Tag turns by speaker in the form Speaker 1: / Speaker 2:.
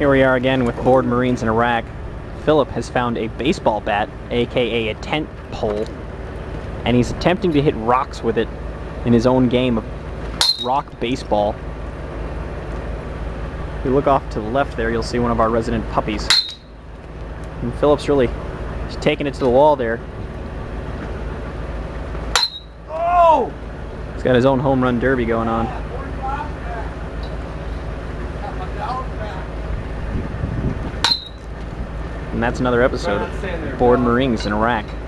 Speaker 1: Here we are again with bored Marines in Iraq. Philip has found a baseball bat, aka a tent pole, and he's attempting to hit rocks with it in his own game of rock baseball. If you look off to the left there, you'll see one of our resident puppies. And Philip's really just taking it to the wall there. Oh! He's got his own home run derby going on. And that's another episode of Bored Marines in Iraq.